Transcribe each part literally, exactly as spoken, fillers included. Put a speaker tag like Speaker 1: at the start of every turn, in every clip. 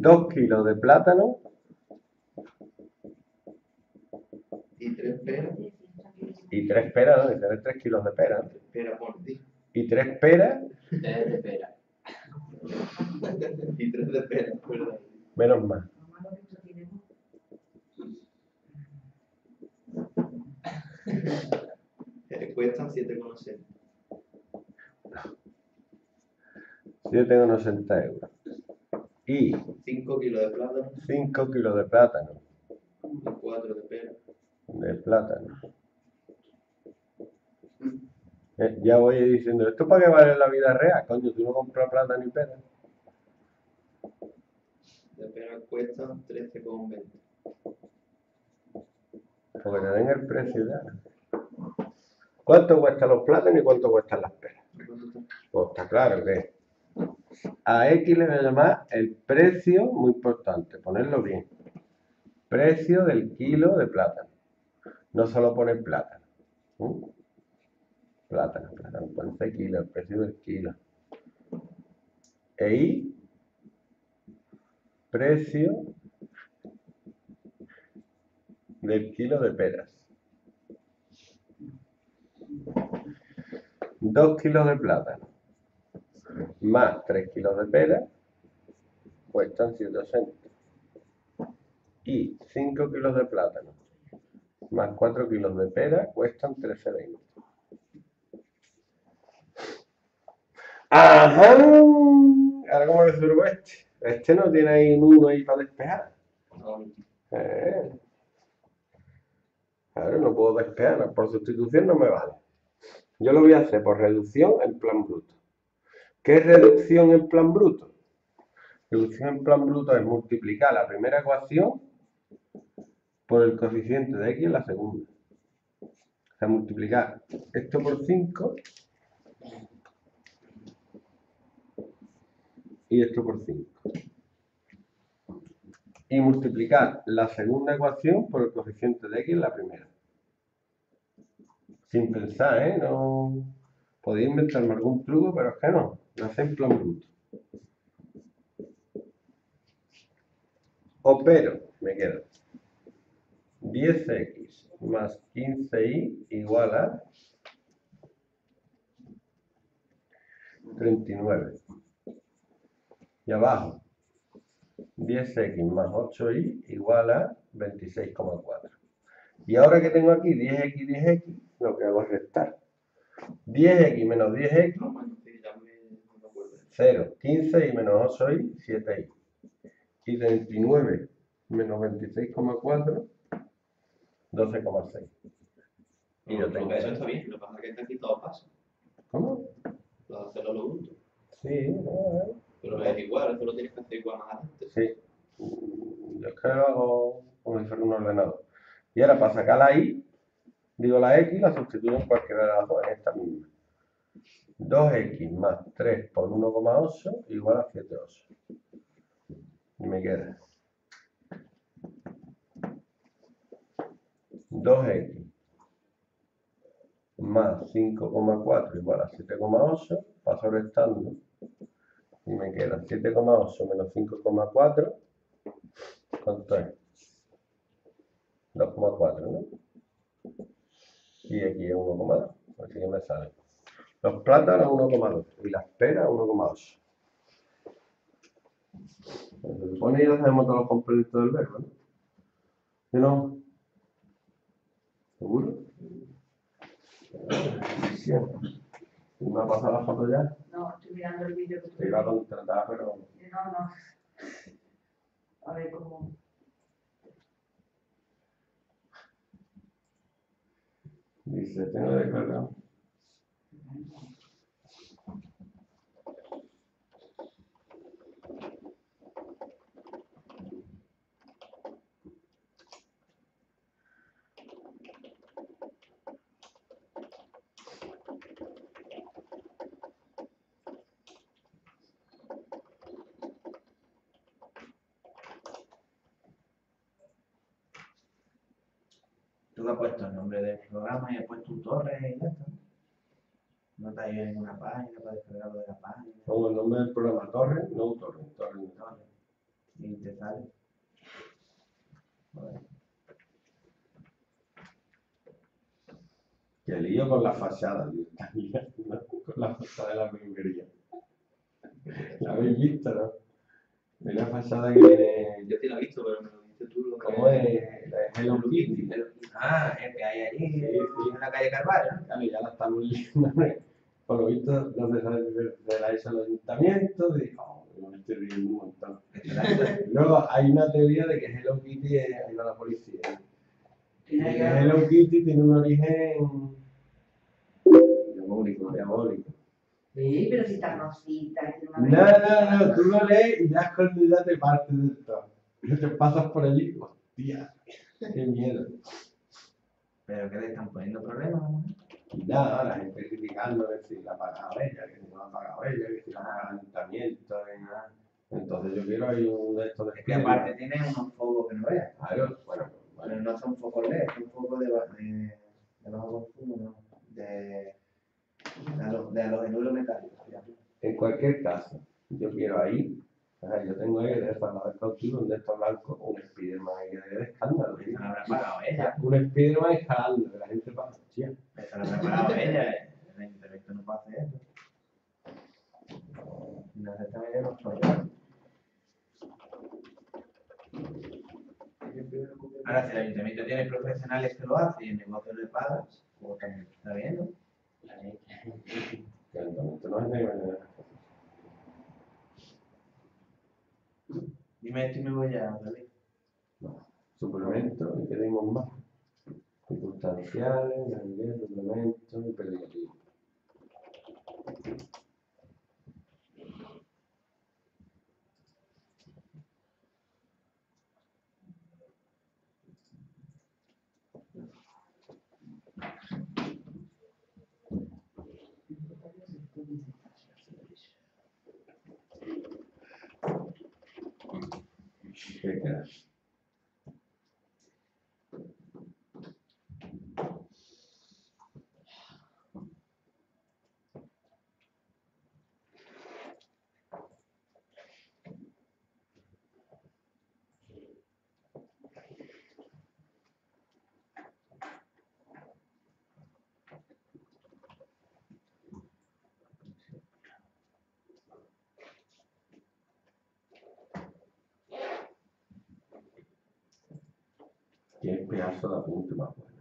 Speaker 1: dos kilos de plátano.
Speaker 2: Y tres peras.
Speaker 1: Y tres peras, ¿no? Y tener tres kilos de peras.
Speaker 2: Pera por ti.
Speaker 1: Y tres peras.
Speaker 3: Tres de pera.
Speaker 2: Y tres de pera, ¿verdad?
Speaker 1: Menos mal.
Speaker 2: Eh, cuestan siete coma ochenta.
Speaker 1: siete coma ochenta euros. Y
Speaker 2: cinco kilos de plátano
Speaker 1: cinco kilos de plátano.
Speaker 2: y cuatro de pera.
Speaker 1: De plátano. Eh, ya voy diciendo, ¿esto para qué vale en la vida real? Coño, tú no compras plátano y pera.
Speaker 2: De pera cuestan trece coma veinte.
Speaker 1: Porque te den el precio ya. ¿Cuánto cuestan los plátanos y cuánto cuestan las peras? Pues está claro que a X le voy a llamar el precio, muy importante, ponerlo bien. Precio del kilo de plátano. No solo poner plátano. ¿Mm? Plátano, plátano, ponte kilo, el precio del kilo. E Y, precio del kilo de peras. dos kilos de plátano más tres kilos de pera cuestan ciento ochenta. Y cinco kilos de plátano más cuatro kilos de pera cuestan trece veinte. ¡Ajá! Ahora, ¿cómo resuelvo este? Este no tiene ahí un uno ahí para despejar. Eh. Claro, no puedo despejar. Por sustitución no me vale. Yo lo voy a hacer por reducción en plan bruto. ¿Qué es reducción en plan bruto? Reducción en plan bruto es multiplicar la primera ecuación por el coeficiente de x en la segunda. O sea, multiplicar esto por cinco y esto por cinco. Y multiplicar la segunda ecuación por el coeficiente de x en la primera. Sin pensar, ¿eh? No podéis inventarme algún truco, pero es que no. Lo hacéis en plan bruto. Opero, me queda diez equis más quince y igual a treinta y nueve. Y abajo, diez equis más ocho y igual a veintiséis coma cuatro. Y ahora que tengo aquí diez equis, diez equis, lo que hago es restar. diez equis menos diez equis, cero. quince y menos ocho y, siete y. Y treinta y nueve menos veintiséis coma cuatro, doce coma seis. Y yo tengo...
Speaker 2: Eso está bien, lo que pasa es que está aquí todo pasa.
Speaker 1: ¿Cómo?
Speaker 2: Lo de hacerlo lo junto.
Speaker 1: Sí, no, eh.
Speaker 2: Pero es igual, eso lo tienes que hacer igual más adelante.
Speaker 1: Sí. Yo es que lo hago como si fuera un ordenador. Y ahora para sacar la y, digo la x, la sustituyo en cualquiera de las dos, en esta misma. dos equis más tres por uno coma ocho igual a siete coma ocho. Y me queda dos equis más cinco coma cuatro igual a siete coma ocho. Paso restando. Y me queda siete coma ocho menos cinco coma cuatro. ¿Cuánto es? dos coma cuatro, ¿no? Y aquí es uno coma dos. Así que me sale. Los plátanos uno coma dos y las peras uno coma ocho. Se supone que ya sabemos todos los complementos del verbo, ¿no? ¿Sí no? ¿Seguro? Sí. ¿Me ha pasado la foto ya?
Speaker 4: No, estoy mirando el vídeo que
Speaker 1: Te iba a contratar, pero...
Speaker 4: No, no. A ver cómo...
Speaker 1: Dice, tengo declarado.
Speaker 3: Tú has puesto el nombre del programa y has puesto un torre y ya está. No te ha ido a ninguna página para descargarlo de la página.
Speaker 1: Pongo el nombre del programa Torre, no Torre, Torre.
Speaker 3: Torre. Y te sale. Bueno,
Speaker 1: Qué lío con la fachada, tío. Está liando con la fachada de la peluquería. ¿La habéis visto, no? Hay una fachada que viene...
Speaker 2: Yo sí la he visto, pero me lo dices tú. Lo
Speaker 1: ¿Cómo es? La de Hello Kitty.
Speaker 3: ah, el que hay allí
Speaker 1: Sí, sí.
Speaker 3: en la calle Carvalho, ¿no?
Speaker 1: Claro, ya la estamos leyendo. Por lo visto, los de, de, de la ESO del ayuntamiento, de, oh, me estoy riendo un montón. Luego hay una teoría de que Hello Kitty es, ahí va la policía. Y que Hello Kitty tiene un origen diabólico, diabólico.
Speaker 4: Sí, pero si está rosita, y tiene una
Speaker 1: No, no, no, tú lo lees y ya con ya te partes de esto. Y te pasas por allí, hostia, qué miedo.
Speaker 3: Pero que le están poniendo problemas a la mujer.
Speaker 1: Nada, la gente criticando que si la ha pagado ella, que si no la ha pagado ella, que si la ha pagado el ayuntamiento, y nada. Entonces yo quiero ahí un de estos de
Speaker 3: Es que aparte tiene unos focos que no veas.
Speaker 1: Claro, bueno,
Speaker 3: Bueno, no son focos L E D, son focos de, ba- de, de bajo consumo, ¿no? De, de, halo- de halogenuro metálico. fíjate.
Speaker 1: en cualquier caso, yo quiero ahí, o sea, yo tengo ahí de estos lados cautivos, un de estos blancos, un Spiderman ahí de escándalo. ¿Sí?
Speaker 3: Eso lo habrá pagado ella.
Speaker 1: Un Spiderman escalando, que la gente pasa, hostia.
Speaker 3: Eso lo habrá pagado ella. El ayuntamiento no puede hacer eso. No se está viendo los problemas. Ahora, si el ayuntamiento tiene profesionales que lo hacen y el negocio le paga, pues también está bien, ¿no?
Speaker 1: Que el ayuntamiento no es de manera.
Speaker 3: Dime esto y me voy a salir.
Speaker 1: Suplementos, y queremos más. Circunstanciales, ganadería, suplementos y pediatrios. ¿Qué queda? Qué pedazo de apunte más bueno.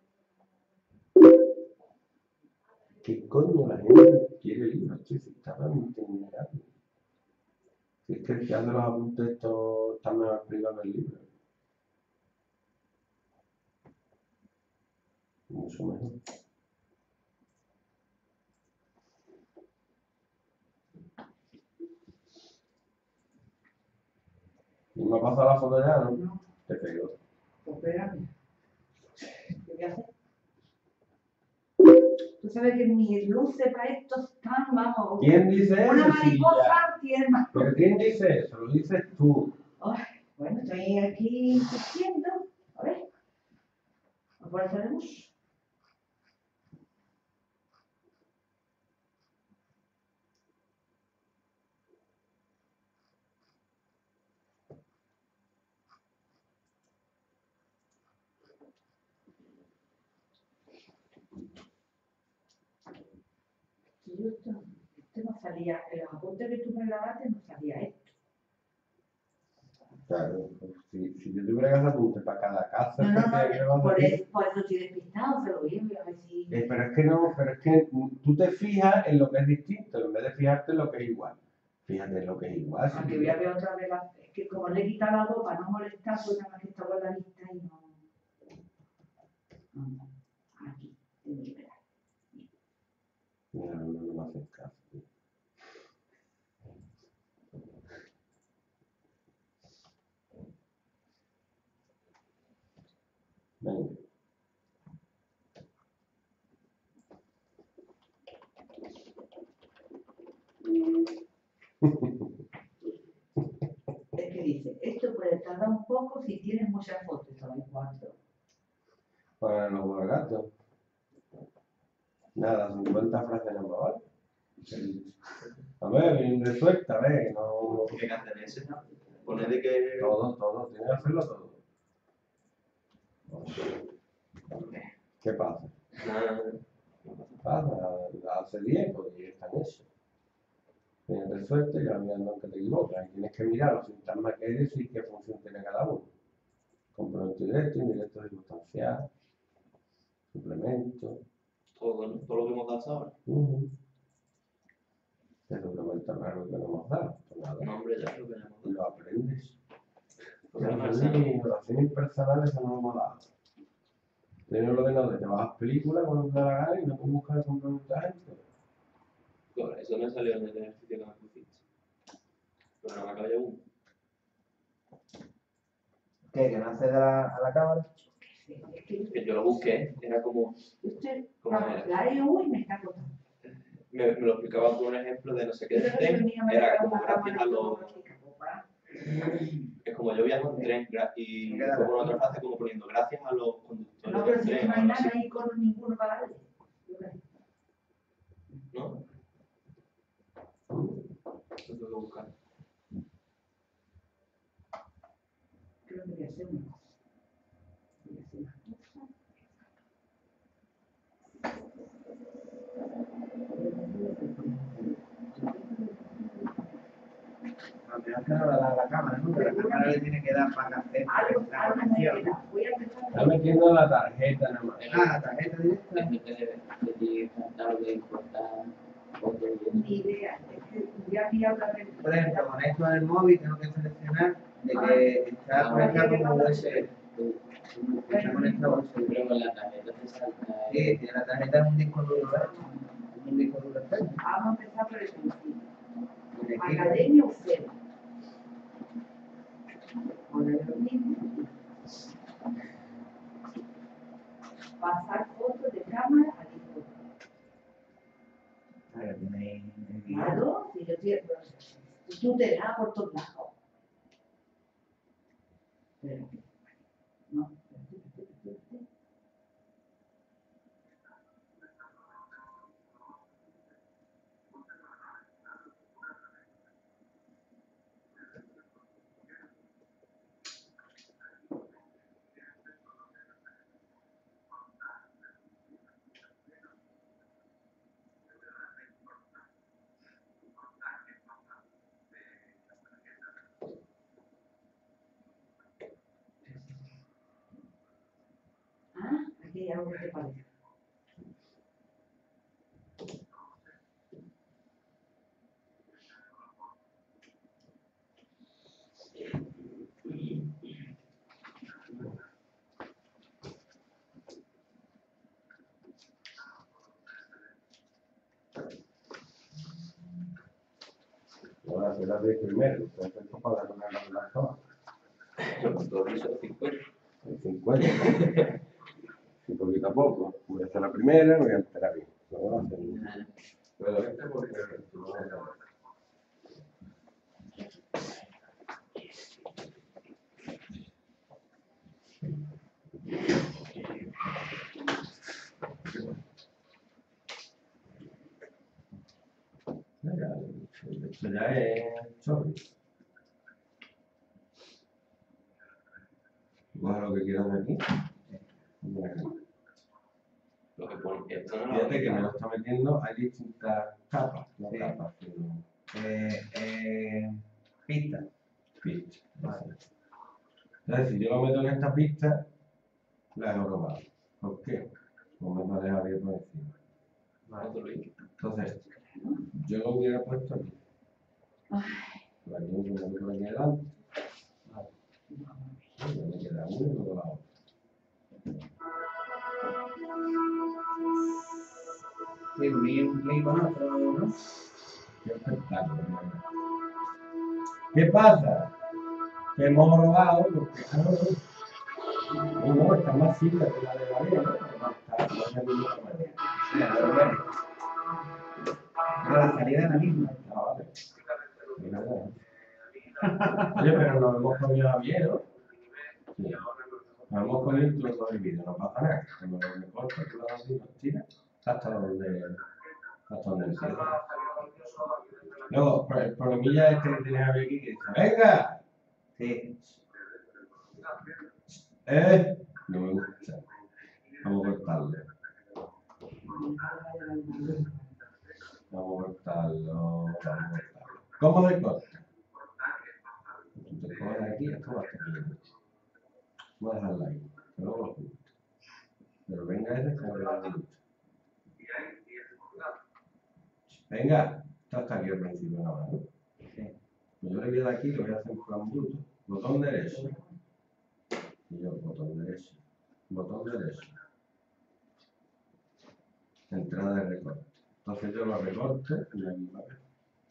Speaker 1: ¿Qué coño la gente quiere libros? Tío, si está realmente vulnerable. Si es que el que hace los apuntes estos está mejor explicado que el libro. Mucho mejor. ¿Y me ha pasado la foto ya, no?
Speaker 4: No,
Speaker 1: Te pego.
Speaker 4: pues espérame. ¿Qué voy a hacer? Tú sabes que mis luces para esto están, vamos.
Speaker 1: ¿Quién dice eso?
Speaker 4: Una
Speaker 1: Sí,
Speaker 4: mariposa
Speaker 1: ya.
Speaker 4: tiene más.
Speaker 1: ¿Pero quién dice eso? Lo dices tú.
Speaker 4: Ay, bueno, estoy aquí insistiendo. A ver. ¿A por hacer luz? Si yo esto, esto no salía, en los apuntes que tú me grabaste no salía esto.
Speaker 1: Claro, pues, si, si yo tuviera que hacer apuntes para cada casa,
Speaker 4: No, no,
Speaker 1: que te- que vas
Speaker 4: no,
Speaker 1: a
Speaker 4: por
Speaker 1: hacer-
Speaker 4: eso, por eso estoy despistado, se lo digo, a ver si...
Speaker 1: Eh, pero es que no, pero es que tú te fijas en lo que es distinto, en vez de fijarte en lo que es igual. Fíjate en lo que es igual. si
Speaker 4: Aunque
Speaker 1: tú-
Speaker 4: voy a ver otra vez, la- es que como le he quitado la voz para no molestar, pues nada más que estaba en la lista y no... Anda, aquí, tengo que esperar.
Speaker 1: Mira, no, no me hacen caso. tío. Venga.
Speaker 4: Es que dice, esto puede tardar un poco si tienes muchas fotos, son cuatro.
Speaker 1: Para los borgatos. Nada, cincuenta frases nada más, ¿vale? A ver, bien resuelta, a ver, no...
Speaker 2: ¿Qué cantan ese? Por Pone de que...
Speaker 1: Todo, todo, tienes que hacerlo todo. ¿Qué pasa?
Speaker 2: Nada,
Speaker 1: ¿Qué pasa? Hace diez, pues diez están hechos. Tienes de suerte y mirando que te equivocas. Y tienes que mirar los sintagmas que hay y decir qué función tiene cada uno. Complemento directo, indirecto circunstancial, suplemento.
Speaker 2: todo, ¿no? Todo lo que hemos dado hasta ahora.
Speaker 1: Uh-huh. ¿Qué suplemento raro que no hemos dado? Pues nada,
Speaker 2: No, hombre, ya es lo que hemos dado.
Speaker 1: lo aprendes.
Speaker 2: Porque
Speaker 1: Las
Speaker 2: además, ¿sabes?
Speaker 1: relaciones impersonales eso no lo hemos dado. Tienes el ordenador, te bajas películas cuando te da la gana y no puedes buscar el complemento gente.
Speaker 2: Bueno, eso me salió en el ejercicio que me pusiste. Pero no me acaba ya uno.
Speaker 3: ¿Qué? ¿Que no accede a la, a la cámara?
Speaker 4: Es que
Speaker 2: Que yo lo busqué, era como...
Speaker 4: usted,
Speaker 2: ¿Cómo
Speaker 4: vamos,
Speaker 2: era?
Speaker 4: la E U y me está costando.
Speaker 2: Me, me lo explicaba con un ejemplo de no sé qué
Speaker 4: Yo
Speaker 2: de
Speaker 4: creo que el
Speaker 2: tren.
Speaker 4: mío me
Speaker 2: Era
Speaker 4: da
Speaker 2: como
Speaker 4: una
Speaker 2: gracias
Speaker 4: cámara
Speaker 2: a los...
Speaker 4: fotográfica, pues, para-
Speaker 2: Es como yo viajo en tren gra- y
Speaker 3: Me queda
Speaker 2: después con
Speaker 3: la-
Speaker 2: otra frase como poniendo gracias a los conductores
Speaker 4: No, pero
Speaker 2: del
Speaker 4: si
Speaker 2: tren.
Speaker 4: no
Speaker 2: o
Speaker 4: hay
Speaker 2: algo
Speaker 4: nada
Speaker 2: así,
Speaker 4: ahí con ninguno para darle. Yo creo.
Speaker 2: ¿no? Lo tengo que buscar.
Speaker 4: Creo que voy a hacer una cosa. Voy a hacer una cosa.
Speaker 3: A lo mejor que no la da a la cámara, ¿no? Que la cámara le tiene que dar para hacer
Speaker 4: Algo,
Speaker 3: la
Speaker 4: algo me
Speaker 3: conexión.
Speaker 4: queda. Voy a empezar
Speaker 1: Está
Speaker 4: a
Speaker 1: metiendo la tarjeta nada más.
Speaker 3: Ah, la tarjeta directa.
Speaker 5: En vez de de cantar, de cortar, fotos y
Speaker 4: ni idea. Es que ya vi otra vez.
Speaker 3: Por ejemplo, con esto del móvil tengo que seleccionar de que está conectado como U S B. Está conectado a U S B.
Speaker 5: pero con la tarjeta te salta
Speaker 3: Sí, tiene la tarjeta en un disco duro, ¿verdad? Un disco duro externo.
Speaker 4: Vamos a empezar por el principio.
Speaker 3: Y aquí,
Speaker 4: Academia cero. Poner lo mismo. Pasar fotos de cámara a disco.
Speaker 3: ahí tenéis el guión.
Speaker 4: Claro, si yo quiero. Tú te das por todos lados. Pero, no, espérate, espérate, espérate. Ah, aquí hay algo que te parece.
Speaker 1: Ahora será de primero, entonces para poner las cosas.
Speaker 2: Todo eso de cincuenta.
Speaker 1: El cincuenta. Y poquito a poco. Voy a hacer la primera, voy a enterar bien. No voy a hacer nada. Pero este porque no voy a hacer. Mira, esto ya es chorro. Coge lo que quieras de aquí.
Speaker 2: Lo que pone esto no lo
Speaker 1: Fíjate que me lo está metiendo, hay distintas capas, no
Speaker 3: Sí.
Speaker 1: capas, sino
Speaker 3: Eh, eh, pista.
Speaker 1: pistas. Vale. Entonces, si yo lo meto en esta pista, la he robado. ¿Por qué? Pues me va a dejar abrir por encima.
Speaker 2: Otro link.
Speaker 1: Entonces, yo lo hubiera puesto aquí. La llevo como por aquí adelante. Vale. Y ya me queda uno y luego la otra.
Speaker 3: Sí, unir un clic con otro, ¿no?
Speaker 1: Qué espectáculo, hermano. ¿Qué pasa? Que hemos robado porque claro, no, no, está más simple que la de la ley, ¿no? Pero no, está no es de ninguna manera.
Speaker 3: Sí, a ver, bueno. Pero la salida es la misma.
Speaker 1: Ah, vale. Es verdad. Oye, pero nos hemos comido a bien, ¿no? Sí. Nos hemos comido el trozo del vídeo, no pasa nada. Cuando me corto, tú lo das así, lo tiras hasta donde, hasta donde empieza. Luego, el problemilla este que tienes aquí que dice, ¡venga!
Speaker 3: Sí.
Speaker 1: ¿Eh? No me gusta. Vamos a cortarlo. Vamos a cortarlo. Vamos a cortarlo. ¿Cómo se corta? Tú te coges aquí, esto va a estar bien. Voy a dejarlo ahí. Pero no lo gusta. Pero venga ese que no le gusta. Venga, está hasta aquí al principio nada más, ¿no?
Speaker 3: Sí.
Speaker 1: Pues yo le voy a dar aquí, le voy a hacer un plan bruto. Botón derecho. Y yo, botón derecho. Botón derecho. Entrada de recorte. Entonces yo lo recorto y aquí va a ver.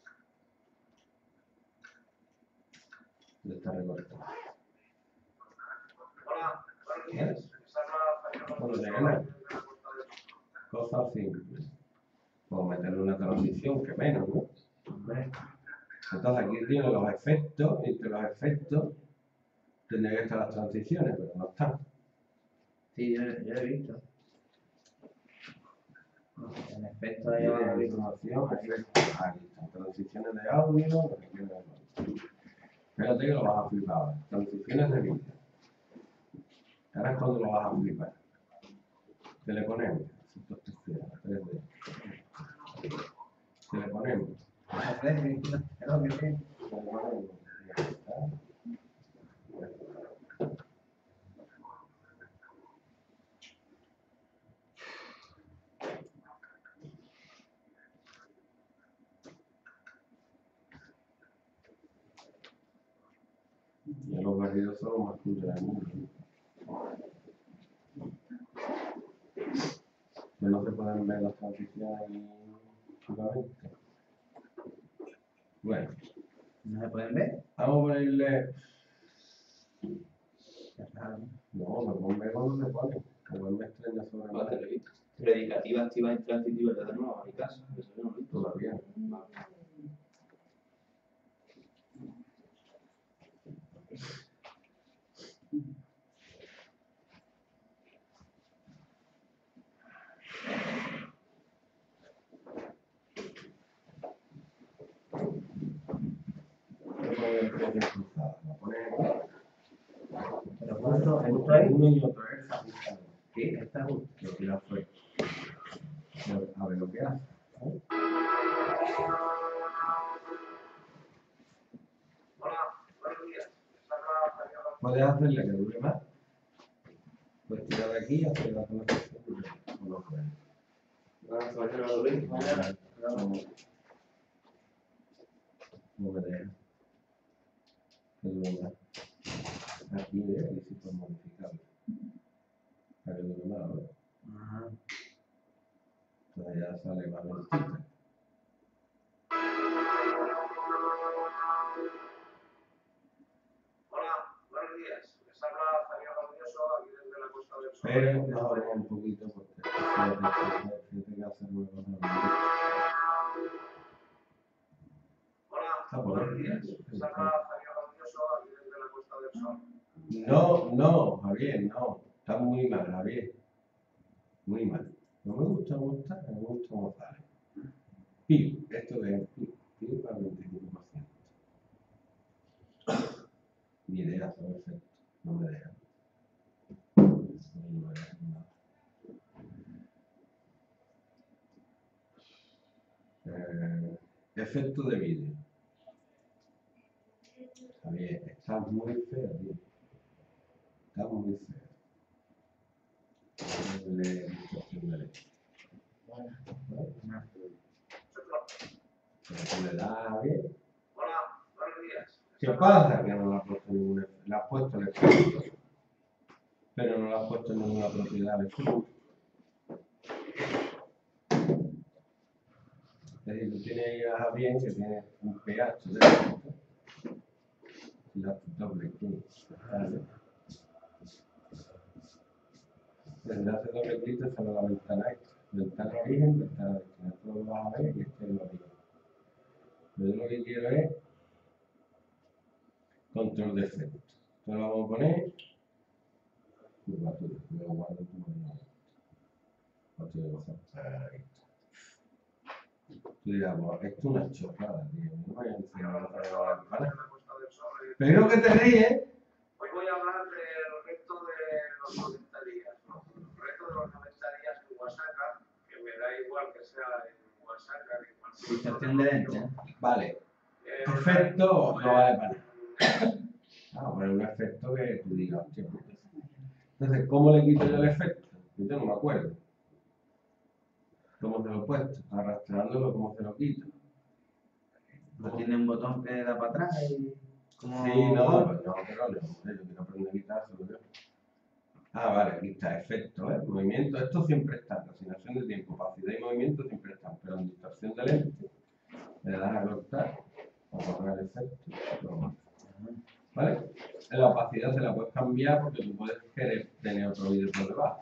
Speaker 1: Ya está recortado. ¿Ves? No tiene nada. Cosas simples. Puedo meterle una transición que menos, ¿no? Entonces aquí tiene los efectos, y entre los efectos tendría que estar las transiciones, pero no están.
Speaker 3: Sí, yo, yo he visto. En efecto, ahí
Speaker 1: Hay
Speaker 3: va
Speaker 1: una
Speaker 3: la
Speaker 1: información, efectos, aquí están transiciones de audio, lo que quieras. Espérate que lo vas a flipar ahora. Transiciones de vídeo. Ahora es cuando lo vas a flipar. ¿Qué le ponemos? tres D. ¿Qué le ponemos?
Speaker 3: El obvio que.
Speaker 1: Y los barridos son los más cool del mundo. Que no se pueden ver las transiciones chulamente. Bueno,
Speaker 3: ¿No se pueden ver?
Speaker 1: vamos a ponerle. No, me pongo cuando se pone. Como él me estrella sobre
Speaker 2: No,
Speaker 1: la
Speaker 2: te lo he visto. Predicativa, activa, intransitiva, ya de nuevo a mi casa. Eso yo no lo he visto.
Speaker 1: todavía.
Speaker 3: Pero justo, justo ahí.
Speaker 1: Uno y otro es ajustado.
Speaker 3: Sí, está justo.
Speaker 1: Lo que ya fue. A ver lo que hace. Puedes hacerle que dure más. Pues tirar de aquí y hacer la transición. No lo puedes.
Speaker 2: Ahora se va a hacer algo de
Speaker 1: No, no me deja. Que dure más. Aquí de ahí sí puedes modificarlo. Para que dure más, ¿no?
Speaker 3: Ajá.
Speaker 1: Entonces ya sale más lentita. Pero mejoremos un poquito porque si tiene que hacer nuevos movimientos. Está por ahí. No, no, Javier, no. Está muy mal, Javier. Muy mal. No me gusta cómo está, no me gusta cómo sale. Pío, esto de Pío, Pío para el veinticinco por ciento. Ni idea, está perfecto. No me deja. No me deja nada. Eh, efecto de vídeo. Javier, está muy feo, tío. Está muy feo. Le distorsión derecha. Pero tú le das a Javier. ¿Qué pasa? Que no le has puesto ninguna. Le has puesto el efecto, pero no le has puesto ninguna propiedad al efecto. Es decir, tú tienes ahí a Javier que tiene un pH de efecto. Y la doble clic. ¿Vale? Desde hace doble clic te sale la ventana esta. Ventana origen, ventana destina. Esto lo vas a ver y este es el origen. Pero yo lo que quiero es control de efecto. Esto lo vamos a poner. Curva tuya, yo lo guardo en tu mano. Otro de los ahí está. Tú dirás, bueno, esto es una chorrada, tío. No voy a enseñar a la ventana. Pero que te ríes.
Speaker 6: Hoy voy a hablar del reto de los noventa días, ¿no? El reto de los noventa días en Oaxaca, que me da igual que sea en Oaxaca que en cualquier
Speaker 3: Situación de lente.
Speaker 1: Vale.
Speaker 6: Eh,
Speaker 1: Efecto no vale para nada. Ah, bueno, un efecto que tú digas, hostia puta. Entonces, ¿cómo le quito yo el efecto? Yo no me acuerdo. ¿Cómo se lo he puesto? Arrastrándolo, ¿cómo se lo quito?
Speaker 3: No tiene un botón que da para atrás y... Como...
Speaker 1: Sí, no, pues no, pero no, hombre, yo quiero aprender a quitárselo yo. Ah, vale, aquí está, efecto, ¿eh? Movimiento, esto siempre está, asignación de tiempo, opacidad y movimiento siempre están, pero en distorsión de lente, le das a cortar, a borrar el efecto, lo- ¿vale? En la opacidad se la puedes cambiar porque tú puedes querer tener otro vídeo por debajo.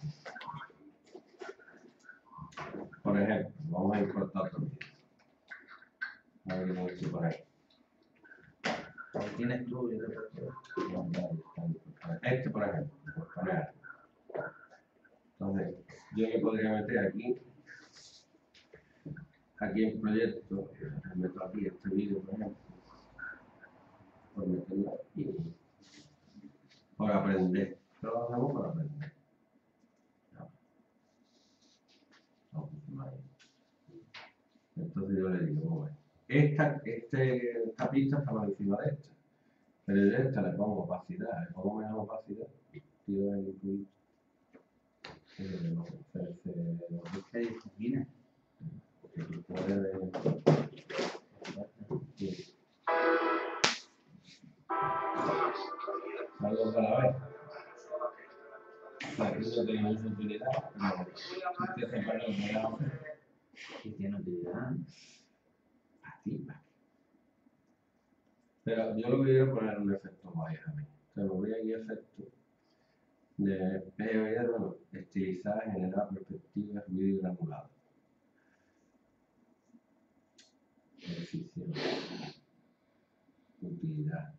Speaker 1: Por ejemplo, vamos a importar otro vídeo. A ver qué tengo que poner.
Speaker 3: Ahí tienes tú, yo te puedo...
Speaker 1: Este, por ejemplo, pues poner. Entonces, yo me podría meter aquí, aquí en proyecto, me meto aquí este vídeo, por ejemplo, por meterlo aquí, por aprender. Esto lo hacemos por aprender. No, no hay. Entonces yo le digo, bueno, esta, este, esta pista está por encima de esta, pero yo a esta le pongo opacidad, le pongo menos opacidad, tiro el incluir. Eh, no, se, se,
Speaker 3: ¿Qué dices?
Speaker 1: que tú puedes, sí. Algo a la vez. Aquí no tenemos utilidad, pero tú te separas de la otra.
Speaker 3: Sí tiene utilidad.
Speaker 1: Así, pero yo lo que quiero es poner un efecto guay a mí. O sea, me voy aquí a efecto de P O I, bueno, estilizar, generar perspectivas, ruido y granulado. Beneficio. Utilidad.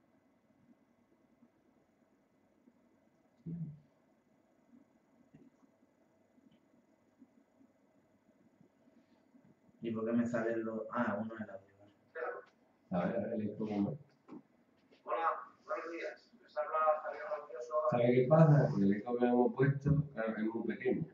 Speaker 3: ¿Y por qué me salen los...? Ah, uno es el audio.
Speaker 1: A ver, a ver, esto cómo.
Speaker 6: Hola, buenos días. Les habla Javier Rabioso.
Speaker 1: ¿Sabe qué pasa? Que el eco que hemos puesto, claro, es muy pequeño.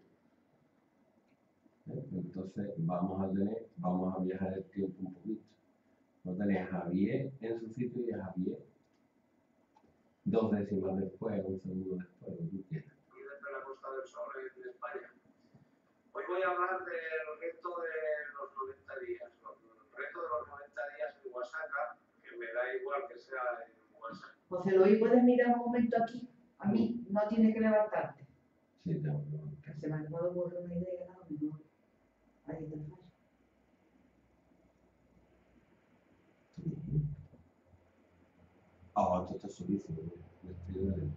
Speaker 1: ¿Eh? Entonces vamos a tener, vamos a viajar el tiempo un poquito. Vamos a tener a Javier en su sitio y a Javier dos décimas después, un segundo después, lo que tú quieras.
Speaker 6: Aquí desde la Costa del Sol en España. Hoy voy a hablar del reto de los noventa días. ¿No? El reto de los noventa días en Oaxaca, que me da igual que sea en Oaxaca.
Speaker 4: José Luis, ¿puedes mirar un momento aquí? A mí no tienes que levantarte.
Speaker 1: Sí, tengo que levantar.
Speaker 4: Se me ha acabado de ocurrir una idea, a lo mejor. Ahí te fallo.
Speaker 1: Ah, esto está solísimo. Me estoy dando.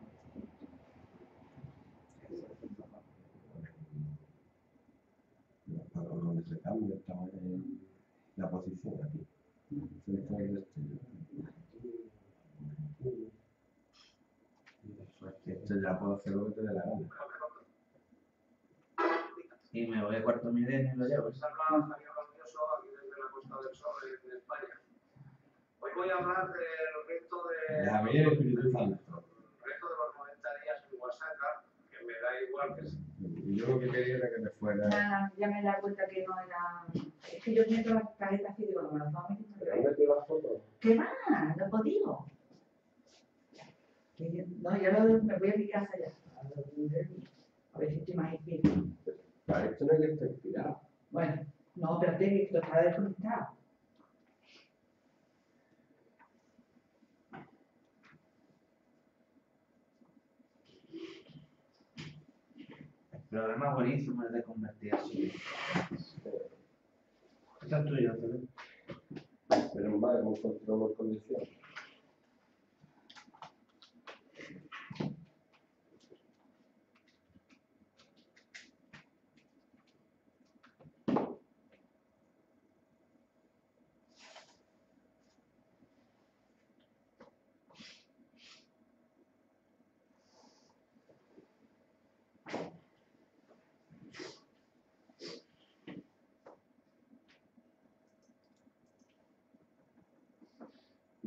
Speaker 1: Para donde se cambia, estamos en la posición aquí. Centro del estudio. Esto ya puedo hacer lo que te dé la gana.
Speaker 3: Y me voy a cuarto milenio y lo llevo.
Speaker 6: Les habla Javier Rabioso, aquí desde la Costa del Sol en España. Hoy voy a hablar del reto de...
Speaker 1: De Javier y Espíritu Santo.
Speaker 6: El reto de los noventa días en Oaxaca, que me da igual que sea.
Speaker 1: Yo lo que quería era que me fuera.
Speaker 4: Nada, ya me he dado cuenta que no era. Es que yo meto las cajetas así, digo, no me las vamos a meter.
Speaker 1: ¿Pero han metido las fotos?
Speaker 4: ¿Qué más? No he podido. Que yo- No, ya lo, me voy a mi casa ya. A ver si estoy más inspirado.
Speaker 1: Para esto no hay que estar inspirado.
Speaker 4: Bueno, no, espérate, que esto está desconectado.
Speaker 3: El programa buenísimo es de convertir así. Esto es tuyo, ¿no?
Speaker 1: Pero vale, hemos encontrado condiciones.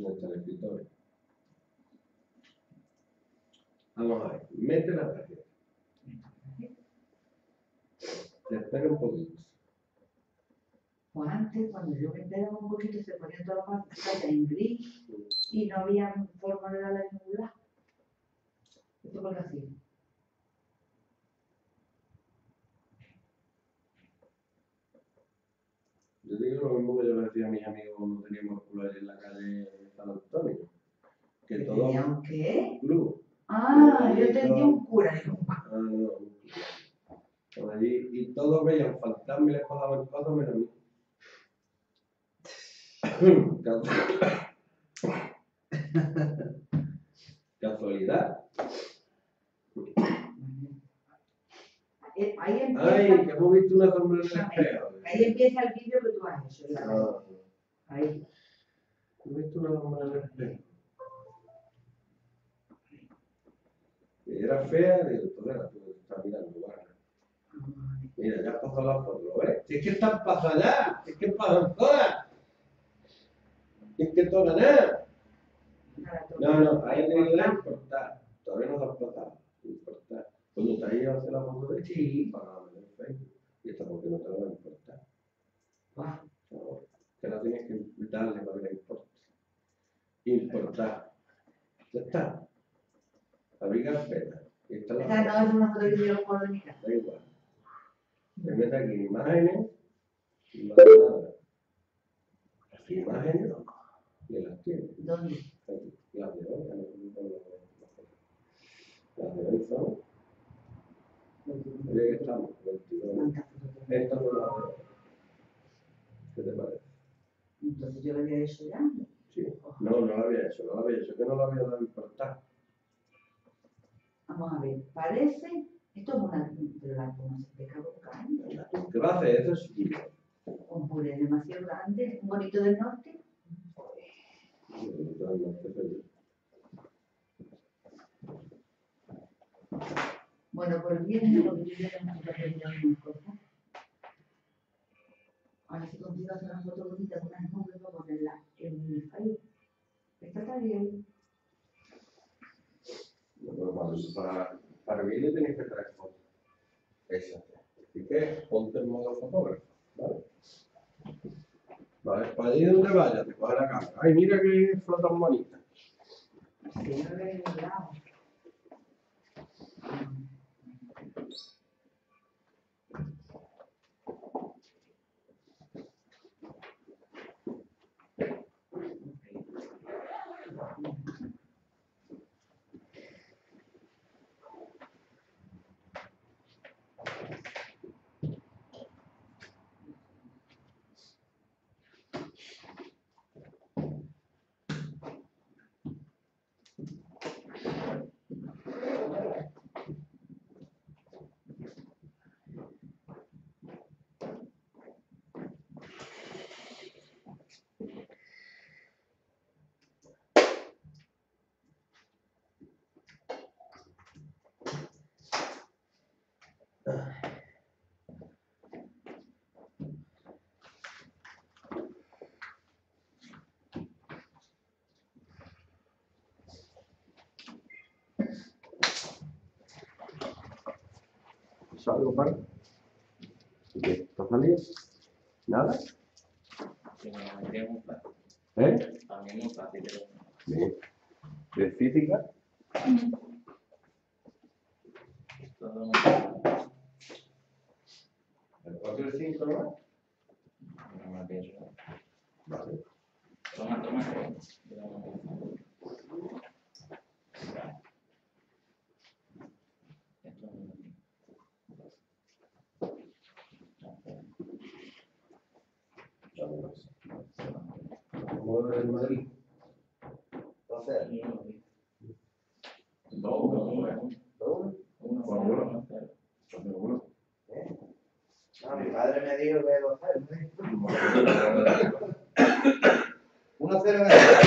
Speaker 1: ¿Dónde está el escritorio? Vamos a ver, mete la tarjeta. Te espera un poquito.
Speaker 4: Pues antes, cuando yo me enteraba un poquito, se ponían todas las pantallas en gris y no había forma de darle ningún lado. ¿Esto por qué así?
Speaker 1: Yo digo lo mismo que yo le decía a mis amigos cuando teníamos club ahí en la calle de San Antonio. Que
Speaker 4: ¿Que
Speaker 1: todo
Speaker 4: tenía un qué?
Speaker 1: club.
Speaker 4: Ah, yo tenía un cura. Digo,
Speaker 1: Ah, no, un club. Por allí, y todos veían fantasmas y les pasaban cosas menos a mí. Casualidad.
Speaker 4: eh, ahí
Speaker 1: Ay,
Speaker 4: empieza,
Speaker 1: que hemos visto una sombra en el espejo.
Speaker 4: ahí empieza el vídeo que tú has hecho. ¿verdad?
Speaker 1: No,
Speaker 4: Ahí.
Speaker 1: hemos visto una sombra en el espejo. Y era fea, digo, entonces la tuve que estar mirando, guarda. Mira, ya pasó la foto, ¿lo ves? Si es que están pasadas ya, si es que pasan todas. Si es que todas nada. No, no, ahí tiene que importar. Todavía no se han pasado. Importar. Cuando te hayas hacer la foto de sí, para ver el Facebook. Y esta porque no te va a importar.
Speaker 4: Ah,
Speaker 1: No, te la tienes que darle para que le importe. Importar. Ya está. Abrir carpeta. Y esta es la
Speaker 4: esta no
Speaker 1: foto.
Speaker 4: es una foto que yo lo puedo de mi casa.
Speaker 1: Da igual. Te metes aquí en imágenes y no hace nada. Las imágenes y las tienes.
Speaker 4: ¿Dónde?
Speaker 1: Aquí. Las de hoy, ya no no, no, no, no. Las de hoy son. Oye, que estamos, veintidós.
Speaker 4: ¿Cuántas fotos tengo?
Speaker 1: Estas son las de hoy. ¿Qué te parece?
Speaker 4: Entonces yo lo había hecho ya.
Speaker 1: Sí. No, no lo había hecho, no lo había hecho, que no lo había dado importar.
Speaker 4: Vamos a ver, parece, esto es una, pero la no se pesca con carne,
Speaker 1: ¿Qué va a hacer eso, chiquillo?
Speaker 4: con puré demasiado grande, un bonito del norte. Bueno, pues bien, porque yo ya tengo que pedir unas cosas. A ver si consigo hacer una foto bonita con unas nubes para ponerla en mi Facebook. Esta está bien.
Speaker 1: Bueno, para, para mí le tenéis que traer fotos. Exacto. Así que ponte en modo fotógrafo, ¿vale? Vale, para allí donde vayas, te coge la cámara. Ay, mira qué foto tan bonita.
Speaker 4: Sí, no le he lado.
Speaker 1: ¿Eso algo para? ¿Qué? ¿Está saliendo? ¿Nada?
Speaker 5: También es muy fácil.
Speaker 1: ¿Eh?
Speaker 5: También es muy fácil.
Speaker 1: Bien. ¿De física?
Speaker 5: Todo muy fácil.
Speaker 1: ¿El cuatro y el cinco no va?
Speaker 5: No me pienso.
Speaker 1: Vale.
Speaker 5: Toma, toma.
Speaker 1: ¿Cómo va en Madrid?
Speaker 3: Entonces,
Speaker 5: Dos, uno, uno.
Speaker 3: ¿tú?
Speaker 5: Uno,
Speaker 1: Por
Speaker 5: uno,
Speaker 1: uno.
Speaker 5: cero.
Speaker 1: Seguro.
Speaker 3: ¿Eh? No, mi padre me dijo que dos cero. uno cero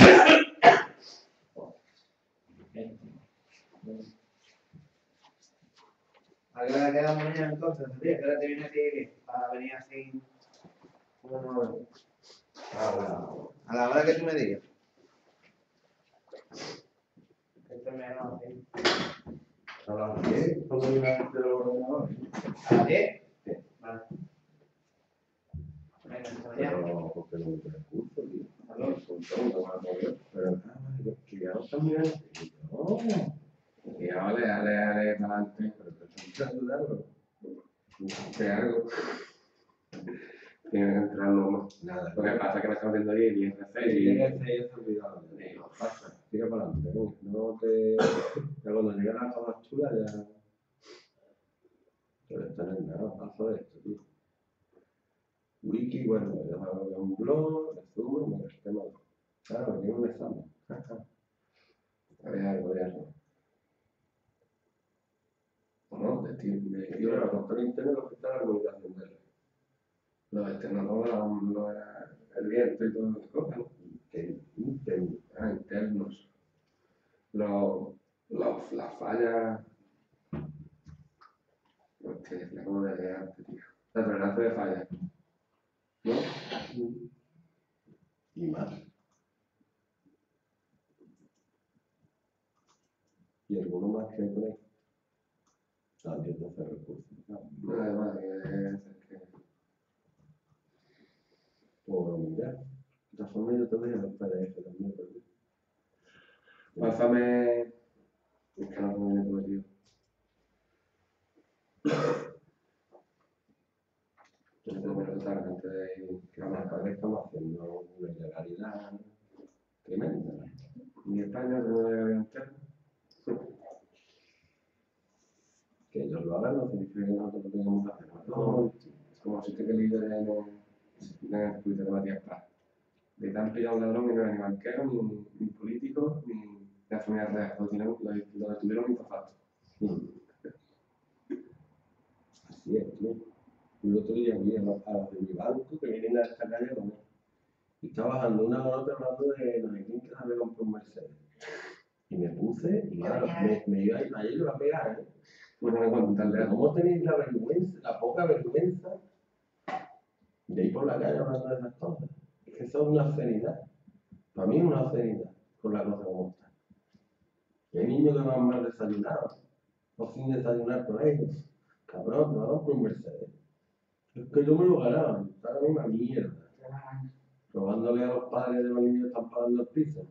Speaker 3: ¿A qué hora quedamos mañana entonces? ¿A qué hora te viene aquí para venir así? ¿Cómo no? A la, a la hora que tú me digas. siempre menos así.
Speaker 1: A las diez, cuando viene la gente de los ordenadores.
Speaker 3: ¿A las diez?
Speaker 1: Sí.
Speaker 3: Vale. Venga, hasta mañana.
Speaker 1: Pero, porque no me el curso, tío.
Speaker 3: Aló.
Speaker 1: El curso no va a poder. Pero, ah, vale, que ya no está mirando. No.
Speaker 7: Y ale, ale, ale, para adelante.
Speaker 1: Pero te están ayudando.
Speaker 7: Que algo. Tiene que entrar luego.
Speaker 1: Nada.
Speaker 7: Lo que pasa es que me están viendo ahí y es de
Speaker 1: Sí,
Speaker 7: seis.
Speaker 1: llega el seis, ya se ha olvidado. Digo, pasa, sigue para adelante. ¿no? No te. Ya cuando lleguen las cosas chulas, ya. Pero esto no es nada, paso de esto, tío. Wiki, bueno, ya sabes que es un blog, resumen, me gasté mal. Claro, tiene un examen.
Speaker 7: Había algo, había algo.
Speaker 1: No, de ti, de yo era control interno lo que está la comunicación de él.
Speaker 7: Los externos no eran, no era el viento y todas esas cosas, ¿no?
Speaker 1: Interno.
Speaker 7: Ah, internos. Los, los, las fallas. Hostia, es la como de antes, tío. La tolerancia de fallas. ¿No?
Speaker 1: Y más. Y alguno más que con él. También te hace recursos.
Speaker 7: No, además, que es que.
Speaker 1: O ya. De todas formas, yo te dejo el P D F también, pero.
Speaker 7: Pásame. Es que no tengo ni todo, tío.
Speaker 1: Yo no tengo que notar antes de que vamos a pagar, estamos haciendo una ilegalidad tremenda.
Speaker 7: Ni España tengo una legalidad interna.
Speaker 1: Que ellos lo hagan no significa que nosotros lo tengamos que hacer. No,
Speaker 7: Es como si te que líder en el Twitter de Matías Paz. De tan pillado un ladrón y no era ni banquero, ni, ni político, ni de la familia real. Lo, tienen, lo, lo detuvieron infafato.
Speaker 1: así es, tío. Y el otro día vi a los a los de mi banco que vienen a esta calle a comer. Y estaba bajando una con otra hablando de no sé quién que sabe comprar un Mercedes. Y me puse, y claro, me, me iba a ir, ayer le iba a pegar, ¿eh?
Speaker 7: Pues no me contarle algo.
Speaker 1: ¿Cómo tenéis la vergüenza, la poca vergüenza de ir por la calle hablando de esas cosas? Es que eso es una obscenidad. Para mí es una obscenidad con la cosa como está. Y hay niños que van mal desayunados, o sin desayunar con ellos. Cabrón, no vamos por un Mercedes. Es que yo me lo ganaba, está la misma mierda. Robándole a los padres de los niños que están pagando el piso.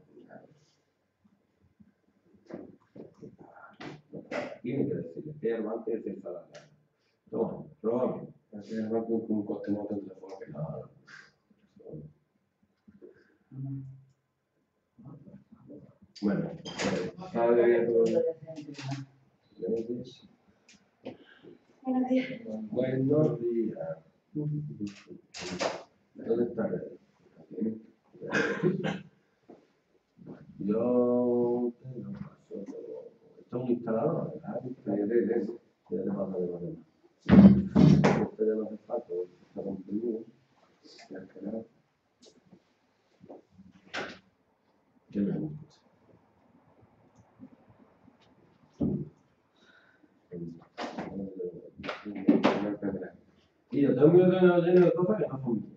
Speaker 1: Tiene que decirle, que el banco es esa la cara. Toma, róbame.
Speaker 7: Así es, va con un coste moto en teléfono que
Speaker 1: No, bueno,
Speaker 7: Padre de todo.
Speaker 4: Buenos días.
Speaker 1: buenos días. ¿Dónde está el? Yo tengo paso todo. Esto es un instalador, ¿verdad? Ya le pasa de los demás. Usted ya no hace falta, está comprimido. Ya que nada. Qué bien. Y yo tengo un ordenador lleno de cosas que no son mías.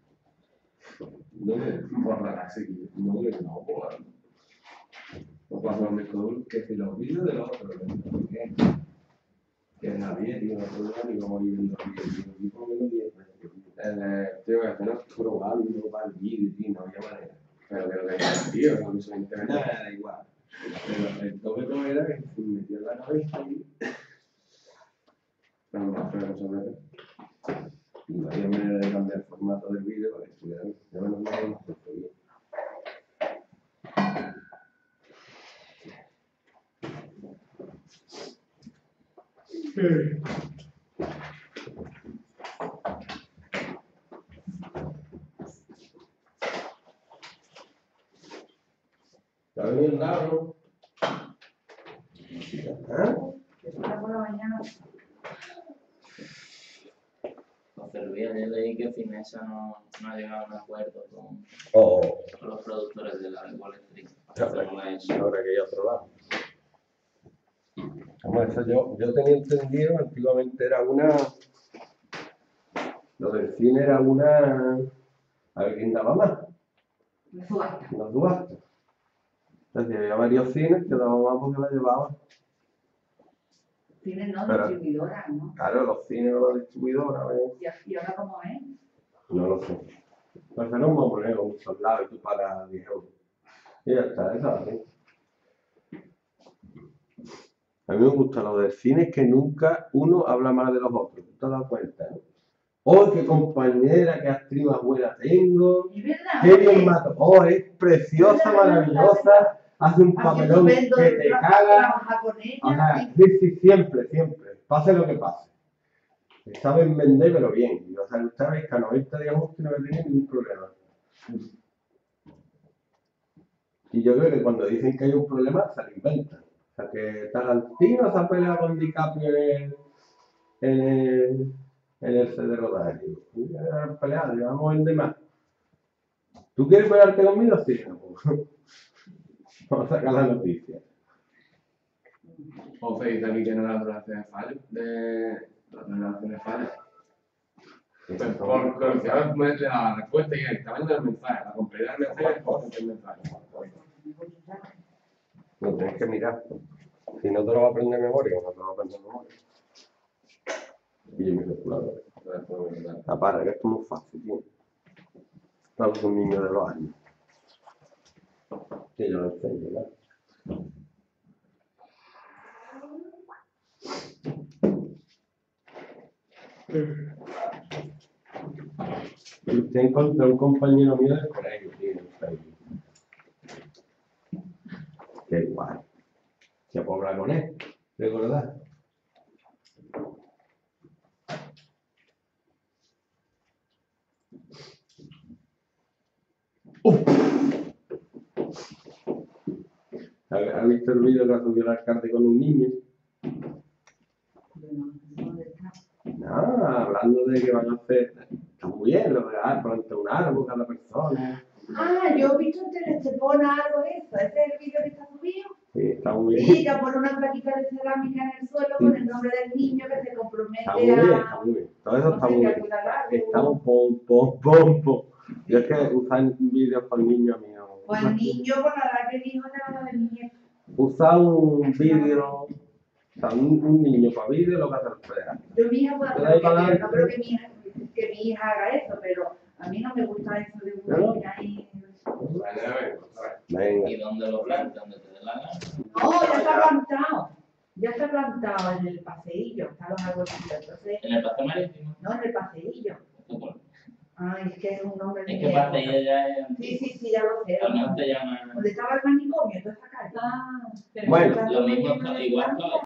Speaker 1: No me borran así, no me no borran. O cuando me cobro que si los vídeos de los otros, ¿por qué? Que es Javier, y no sé ni cómo viven los vídeos, y por lo menos diez veces.
Speaker 7: El tío que hace no
Speaker 1: Probando para el vídeo, tío, no había manera.
Speaker 7: pero que lo que es tío, no se internet.
Speaker 1: Nada, da igual. Pero el toque todo era que se me metió en la cabeza y
Speaker 7: No, no, pero muchas veces.
Speaker 1: no había manera de cambiar el formato del vídeo para que estuviera bien. Ya menos mal que no se fue bien. ¿Está bien raro? ¿Ah?
Speaker 4: Que para por la mañana.
Speaker 5: José Luis, ayer leí que Finesa no, no ha llegado a un acuerdo con,
Speaker 1: Oh,
Speaker 5: con los productores de la Wall Street.
Speaker 1: Claro.
Speaker 5: Hacer una eso.
Speaker 1: ahora que hay otro lado. Vamos, eso yo, yo tenía entendido, antiguamente era una. Lo del cine era una. A ver quién daba más.
Speaker 4: Me subasta.
Speaker 1: Una subasta. Entonces había varios cines que daban más porque la llevaban.
Speaker 4: Cines no,
Speaker 1: Pero-
Speaker 4: distribuidoras, ¿no?
Speaker 1: Claro, los cines o las distribuidoras, ¿ves?
Speaker 4: ¿Y, y ahora cómo es?
Speaker 1: No lo sé. Pues era un mamoneo en muchos lados y tú pagas diez euros. Y ya está, eso así. A mí me gusta lo del cine, es que nunca uno habla mal de los otros. ¿Tú te has dado cuenta? ¿No? Oh, qué compañera, qué actriz más buena tengo.
Speaker 4: ¿Es verdad?
Speaker 1: Qué bien mato. Oh, es preciosa, maravillosa. Hace un papelón que te caga.
Speaker 4: Trabajar con ella.
Speaker 1: O sea, sí, sí, siempre, siempre. Pase lo que pase. Saben vender, pero bien. Y, o sea, usted veis que a noventa días justo no me tiene ningún problema. Y yo creo que cuando dicen que hay un problema, se lo inventan. O sea, que Tarantino se ha peleado con DiCaprio en el, en el, en el set de rodaje. Digo, ya peleado, ya vamos a vender más. ¿Tú quieres pelearte conmigo? Sí, no, pues. Vamos a sacar la noticia.
Speaker 7: O se dice aquí que no las relaciones fallan, de las relaciones fallan. Pues por curiosidad me da la respuesta y el tamaño del mensaje, la complejidad del mensaje es el mensaje.
Speaker 1: Lo tienes que mirar. Si no te lo va a aprender de memoria, no te lo va a aprender de memoria. Y mi calculadora. La para, que esto es muy fácil, tío. Estamos con un niño de dos años. Que yo lo enseño, ¿no? Usted encontró un compañero mío del colegio, tío, en Facebook. Qué guay. Se puede hablar con él, ¿recordás? ¿Has visto el vídeo que ha subido el alcalde con un niño?
Speaker 4: ¿Dónde está?
Speaker 1: Ah, hablando de que van a hacer, está muy bien, lo de ah, plantar un árbol cada persona.
Speaker 4: Ah, yo he visto en Telestepona algo de eso. ¿Ese es el vídeo que está subido?
Speaker 1: Sí, está muy bien.
Speaker 4: Sí, que pone una plaquita de cerámica en el suelo con el nombre del niño que se compromete
Speaker 1: Está muy bien,
Speaker 4: a...
Speaker 1: está muy bien. Todo eso está
Speaker 4: No sé,
Speaker 1: muy
Speaker 4: que
Speaker 1: bien.
Speaker 4: cuidar el árbol.
Speaker 1: Estamos pom, pom, pom, pom. Yo es que usar vídeos con niños míos.
Speaker 4: O el niño con la edad que dijo era la de mi nieto.
Speaker 1: Usar un vídeo, o sea, un, un niño para vídeo lo que hace el federal.
Speaker 4: Yo mi hija puede
Speaker 1: Pero
Speaker 4: hacer
Speaker 1: ahí para
Speaker 4: lo que quiera,
Speaker 1: adelante.
Speaker 4: no creo que mi hija, que mi hija haga eso, pero a mí no me gusta eso de una
Speaker 1: ¿No?
Speaker 4: niña ahí.
Speaker 1: Venga.
Speaker 5: ¿Y dónde lo plantas? ¿Dónde te dé la gana?
Speaker 4: No, ya está plantado. Ya está plantado en el paseillo, está los arbolitos. Entonces,
Speaker 5: ¿En el paseo marítimo?
Speaker 4: no, en el paseillo. Ay, es que es un nombre
Speaker 5: Es
Speaker 4: muy
Speaker 5: que
Speaker 4: viejo.
Speaker 5: paseo ya es...
Speaker 4: Sí, sí, sí, ya lo sé.
Speaker 5: Al menos se llama...
Speaker 4: Donde estaba el manicomio, toda esa calle.
Speaker 8: Ah, pero
Speaker 1: Bueno.
Speaker 5: Lo mismo, igual,